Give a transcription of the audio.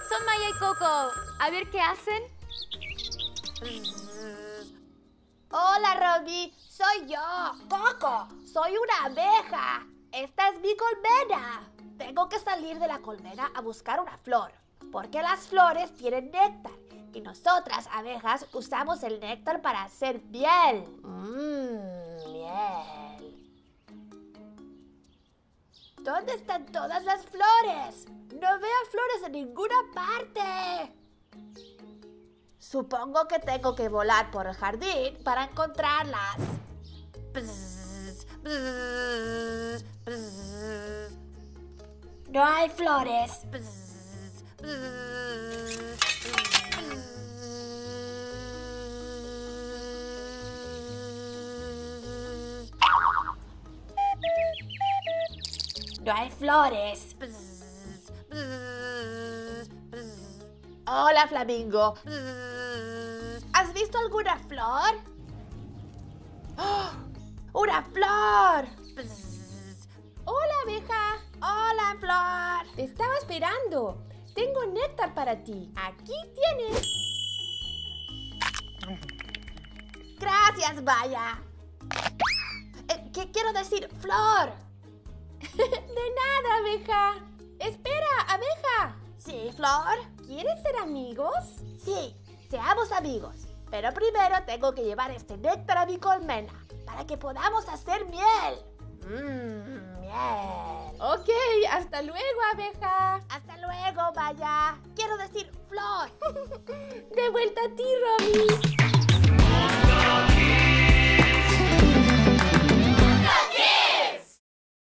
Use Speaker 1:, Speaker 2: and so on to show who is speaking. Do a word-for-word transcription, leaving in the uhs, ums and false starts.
Speaker 1: son Maya y Coco. A ver qué hacen.
Speaker 2: Hola, Robbie. Soy yo, Coco. Soy una abeja. Esta es mi colmena. Tengo que salir de la colmena a buscar una flor, porque las flores tienen néctar y nosotras, abejas, usamos el néctar para hacer miel. Mmm, miel. ¿Dónde están todas las flores? No veo flores en ninguna parte. Supongo que tengo que volar por el jardín para encontrarlas. No hay flores. No hay flores. Hola, flamingo. ¿Has visto alguna flor? ¡Oh! ¡Una flor!
Speaker 3: Hola, abeja.
Speaker 2: Hola, flor.
Speaker 3: Te estaba esperando. Tengo néctar para ti. Aquí tienes.
Speaker 2: Gracias, Maya. Eh, ¿Qué quiero decir? Flor.
Speaker 3: De nada, abeja. Espera, abeja.
Speaker 2: Sí, Flor.
Speaker 3: ¿Quieres ser amigos?
Speaker 2: Sí, seamos amigos. Pero primero tengo que llevar este néctar a mi colmena para que podamos hacer miel. Mmm, miel.
Speaker 3: Ok, hasta luego, abeja.
Speaker 2: Hasta luego, Maya. Quiero decir flor.
Speaker 3: De vuelta a ti, Robbie.